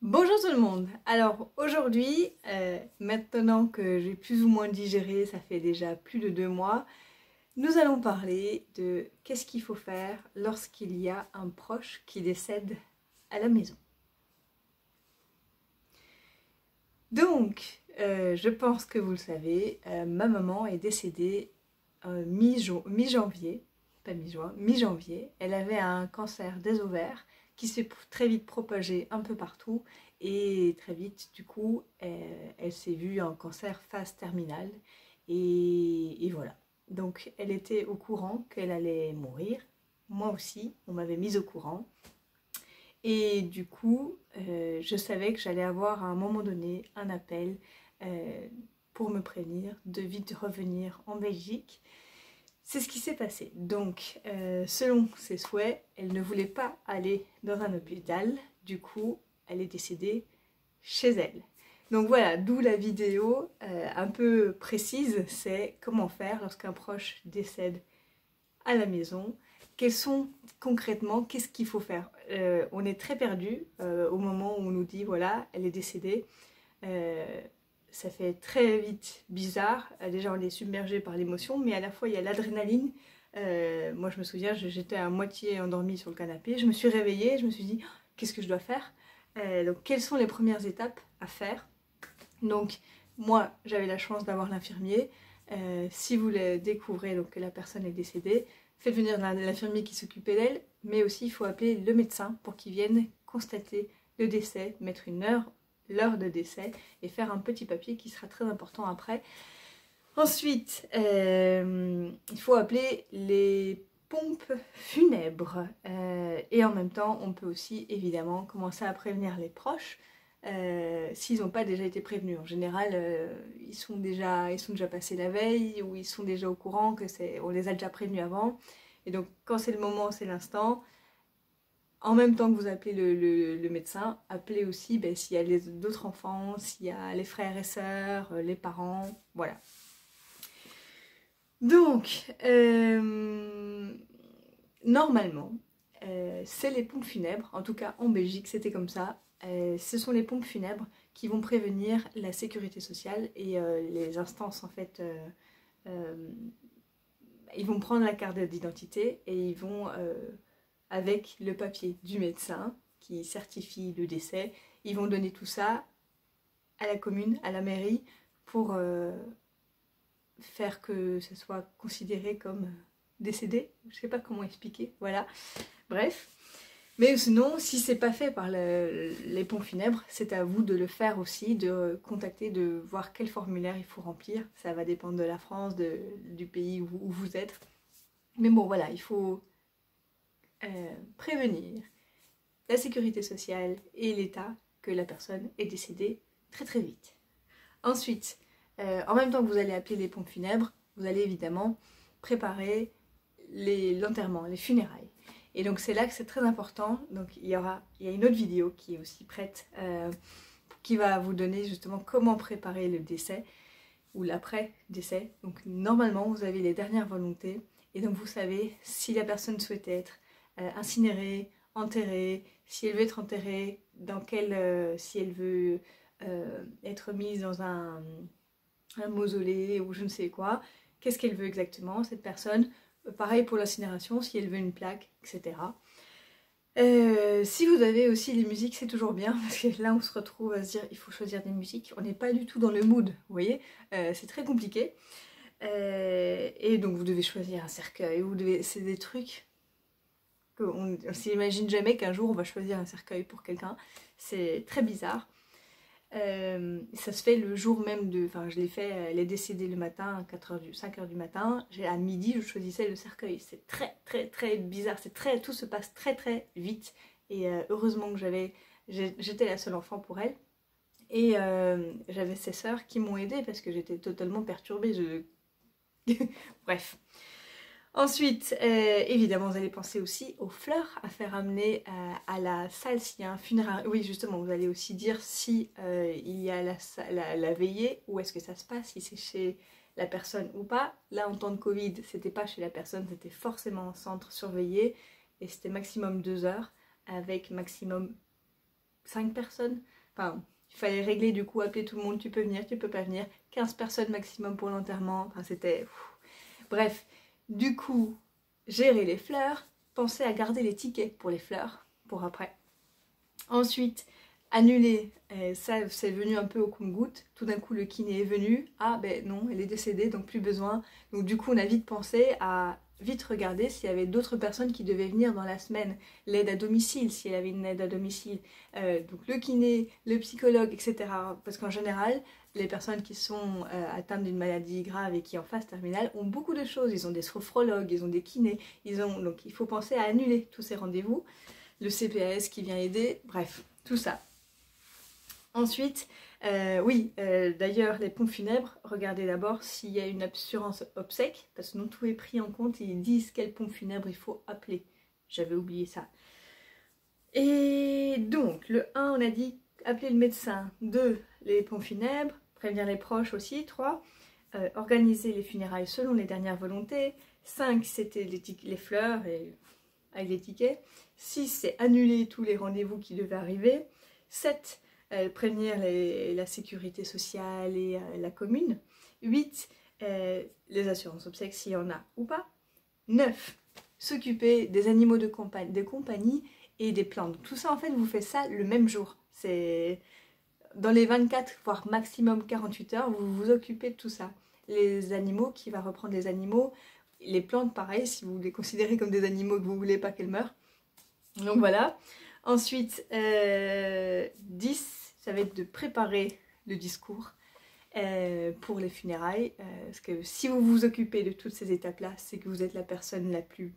Bonjour tout le monde. Alors aujourd'hui, maintenant que j'ai plus ou moins digéré, ça fait déjà plus de 2 mois, nous allons parler de qu'est-ce qu'il faut faire lorsqu'il y a un proche qui décède à la maison. Donc, je pense que vous le savez, ma maman est décédée mi-janvier, pas mi-juin, mi-janvier. Elle avait un cancer des ovaires qui s'est très vite propagé un peu partout et très vite, du coup, elle s'est vue en cancer phase terminale et voilà. Donc, elle était au courant qu'elle allait mourir. Moi aussi, on m'avait mise au courant. Et du coup, je savais que j'allais avoir à un moment donné un appel pour me prévenir de vite revenir en Belgique. C'est ce qui s'est passé. Donc, selon ses souhaits, elle ne voulait pas aller dans un hôpital. Du coup, elle est décédée chez elle. Donc voilà, d'où la vidéo un peu précise, c'est comment faire lorsqu'un proche décède à la maison. Quels sont concrètement, qu'est-ce qu'il faut faire? On est très perdu au moment où on nous dit voilà, elle est décédée. Ça fait très vite bizarre. Déjà, on est submergé par l'émotion, mais à la fois, il y a l'adrénaline. Moi, je me souviens, j'étais à moitié endormie sur le canapé. Je me suis réveillée, je me suis dit, qu'est-ce que je dois faire? Donc, quelles sont les premières étapes à faire? Donc, moi, j'avais la chance d'avoir l'infirmier. Si vous le découvrez, donc que la personne est décédée, faites venir l'infirmier qui s'occupait d'elle, mais aussi il faut appeler le médecin pour qu'il vienne constater le décès, mettre l'heure de décès et faire un petit papier qui sera très important après. Ensuite, il faut appeler les pompes funèbres et en même temps, on peut aussi évidemment commencer à prévenir les proches s'ils n'ont pas déjà été prévenus. En général, ils sont déjà passés la veille ou ils sont déjà au courant on les a déjà prévenus avant. Et donc, quand c'est le moment, c'est l'instant. En même temps que vous appelez le médecin, appelez aussi s'il y a d'autres enfants, s'il y a les frères et sœurs, les parents, voilà. Donc, normalement, c'est les pompes funèbres, en tout cas en Belgique c'était comme ça, ce sont les pompes funèbres qui vont prévenir la sécurité sociale et les instances en fait, ils vont prendre la carte d'identité et ils vont, avec le papier du médecin qui certifie le décès, ils vont donner tout ça à la commune, à la mairie, pour faire que ça soit considéré comme décédé. Je sais pas comment expliquer, voilà. Bref. Mais sinon, si c'est pas fait par les pompes funèbres, c'est à vous de le faire aussi, de contacter, de voir quel formulaire il faut remplir. Ça va dépendre de la France, du pays où vous êtes. Mais bon, voilà, il faut prévenir la sécurité sociale et l'État que la personne est décédée très très vite. Ensuite, en même temps que vous allez appeler les pompes funèbres, vous allez évidemment préparer l'enterrement, les funérailles. Et donc c'est là que c'est très important. Donc il y a une autre vidéo qui est aussi prête, qui va vous donner justement comment préparer le décès ou l'après-décès. Donc normalement vous avez les dernières volontés et donc vous savez si la personne souhaite être incinérée, enterrée, si elle veut être enterrée, si elle veut être mise dans un mausolée ou je ne sais quoi, qu'est-ce qu'elle veut exactement cette personne. Pareil pour l'incinération, si elle veut une plaque, etc. Si vous avez aussi les musiques, c'est toujours bien, parce que là on se retrouve à se dire il faut choisir des musiques, on n'est pas du tout dans le mood, vous voyez, c'est très compliqué. Et donc vous devez choisir un cercueil, c'est des trucs qu'on ne s'imagine jamais qu'un jour on va choisir un cercueil pour quelqu'un, c'est très bizarre. Ça se fait le jour même enfin je l'ai fait, elle est décédée le matin à 5h du matin, à midi je choisissais le cercueil, c'est très très très bizarre, tout se passe très très vite et heureusement que j'étais la seule enfant pour elle et j'avais ses sœurs qui m'ont aidée parce que j'étais totalement perturbée, bref. Ensuite, évidemment, vous allez penser aussi aux fleurs à faire amener à la salle s'il y a un funéraire. Oui, justement, vous allez aussi dire si il y a la veillée, où est-ce que ça se passe, si c'est chez la personne ou pas. Là, en temps de Covid, c'était pas chez la personne, c'était forcément en centre surveillé et c'était maximum 2 heures avec maximum 5 personnes. Enfin, il fallait régler du coup, appeler tout le monde, tu peux venir, tu peux pas venir. 15 personnes maximum pour l'enterrement. Enfin, c'était... Bref, du coup, gérer les fleurs, penser à garder les tickets pour les fleurs, pour après. Ensuite, annuler, ça c'est venu un peu au compte-gouttes. Tout d'un coup, le kiné est venu. Ah ben non, elle est décédée, donc plus besoin. Donc du coup, on a vite pensé à vite regarder s'il y avait d'autres personnes qui devaient venir dans la semaine. L'aide à domicile, si elle avait une aide à domicile. Donc le kiné, le psychologue, etc. Parce qu'en général, les personnes qui sont atteintes d'une maladie grave et qui en phase terminale ont beaucoup de choses. Ils ont des sophrologues, ils ont des kinés. Donc il faut penser à annuler tous ces rendez-vous. Le CPAS qui vient aider, bref, tout ça. Ensuite, d'ailleurs, les pompes funèbres, regardez d'abord s'il y a une assurance obsèque, parce que non tout est pris en compte et ils disent quelle pompe funèbre il faut appeler. J'avais oublié ça. Et donc, le 1, on a dit appeler le médecin. 2, les pompes funèbres, prévenir les proches aussi. 3, organiser les funérailles selon les dernières volontés. 5, c'était les fleurs avec les tickets. 6, c'est annuler tous les rendez-vous qui devaient arriver. 7, prévenir la sécurité sociale et la commune. 8, les assurances obsèques s'il y en a ou pas. 9, s'occuper des animaux de compagnie et des plantes. Tout ça, en fait, vous faites ça le même jour. C'est dans les 24, voire maximum 48 heures, vous vous occupez de tout ça. Les animaux, qui va reprendre les animaux. Les plantes, pareil, si vous les considérez comme des animaux que vous ne voulez pas qu'elles meurent. Donc voilà. Ensuite, 10, ça va être de préparer le discours pour les funérailles. Parce que si vous vous occupez de toutes ces étapes-là, c'est que vous êtes la personne la plus...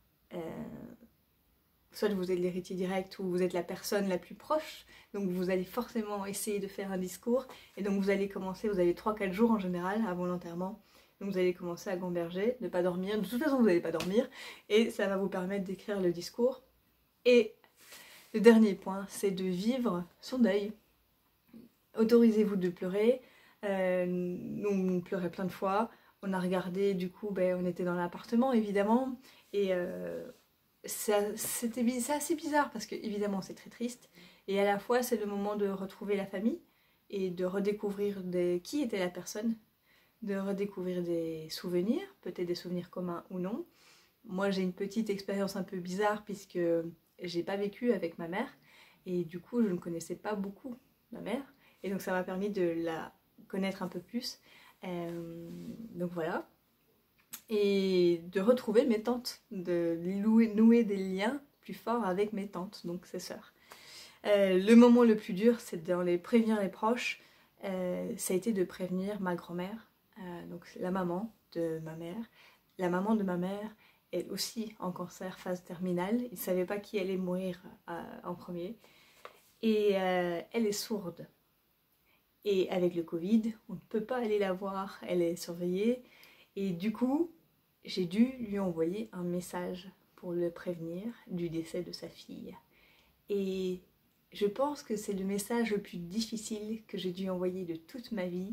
soit vous êtes l'héritier direct ou vous êtes la personne la plus proche. Donc vous allez forcément essayer de faire un discours. Et donc vous allez commencer, vous avez 3-4 jours en général avant l'enterrement. Donc vous allez commencer à gamberger, ne pas dormir. De toute façon, vous n'allez pas dormir. Et ça va vous permettre d'écrire le discours. Et le dernier point, c'est de vivre son deuil. Autorisez-vous de pleurer. Nous, on pleurait plein de fois. On a regardé, du coup, on était dans l'appartement, évidemment. Et c'est assez bizarre parce que, évidemment, c'est très triste. Et à la fois, c'est le moment de retrouver la famille et de redécouvrir qui était la personne. De redécouvrir des souvenirs, peut-être des souvenirs communs ou non. Moi, j'ai une petite expérience un peu bizarre puisque j'ai pas vécu avec ma mère et du coup, je ne connaissais pas beaucoup ma mère et donc ça m'a permis de la connaître un peu plus. Donc voilà. Et de retrouver mes tantes, de nouer des liens plus forts avec mes tantes, donc ses sœurs. Le moment le plus dur, c'est de prévenir les proches. Ça a été de prévenir ma grand-mère, donc la maman de ma mère. La maman de ma mère est aussi en cancer phase terminale. Ils ne savaient pas qui allait mourir en premier. Et elle est sourde. Et avec le Covid, on ne peut pas aller la voir. Elle est surveillée. Et du coup, j'ai dû lui envoyer un message pour le prévenir du décès de sa fille. Et je pense que c'est le message le plus difficile que j'ai dû envoyer de toute ma vie,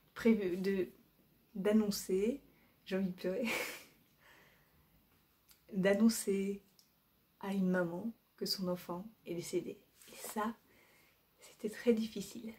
d'annoncer, j'ai envie de pleurer, d'annoncer à une maman que son enfant est décédé. Et ça, c'était très difficile.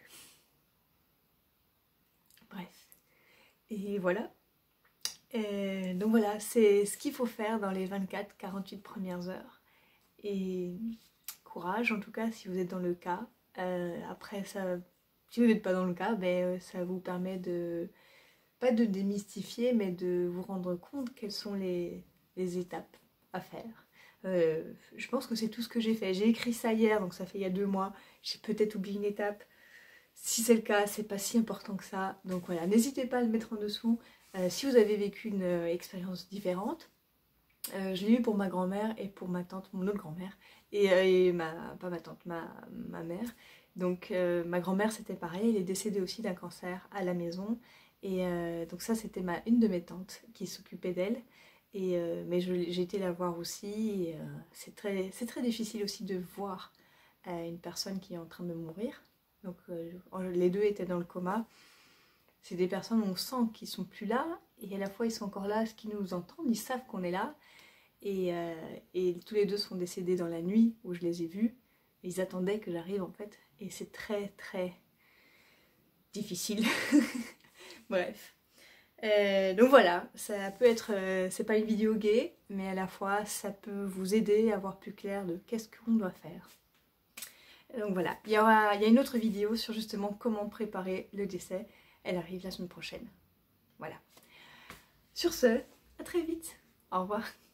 Bref. Et voilà. Donc voilà, c'est ce qu'il faut faire dans les 24-48 premières heures. Et courage en tout cas si vous êtes dans le cas. Après, ça, si vous n'êtes pas dans le cas, ça vous permet de, pas de démystifier, mais de vous rendre compte quelles sont les étapes à faire. Je pense que c'est tout ce que j'ai fait. J'ai écrit ça hier, donc ça fait il y a 2 mois. J'ai peut-être oublié une étape. Si c'est le cas, c'est pas si important que ça. Donc voilà, n'hésitez pas à le mettre en dessous. Si vous avez vécu une expérience différente, je l'ai eu pour ma grand-mère et pour ma tante, mon autre grand-mère, pas ma tante, ma mère. Donc ma grand-mère c'était pareil, elle est décédée aussi d'un cancer à la maison. Et donc ça c'était une de mes tantes qui s'occupait d'elle. Mais j'ai été la voir aussi. Et, c'est très difficile aussi de voir une personne qui est en train de mourir. Donc les deux étaient dans le coma. C'est des personnes où on sent qu'ils sont plus là et à la fois ils sont encore là, ce qu'ils nous entendent, ils savent qu'on est là. Et tous les deux sont décédés dans la nuit où je les ai vus. Ils attendaient que j'arrive en fait, et c'est très très difficile. Bref. Donc voilà, ça peut être, c'est pas une vidéo gay, mais à la fois ça peut vous aider à voir plus clair de qu'est-ce qu'on doit faire. Donc voilà, il y a une autre vidéo sur justement comment préparer le décès. Elle arrive la semaine prochaine. Voilà. Sur ce, à très vite. Au revoir.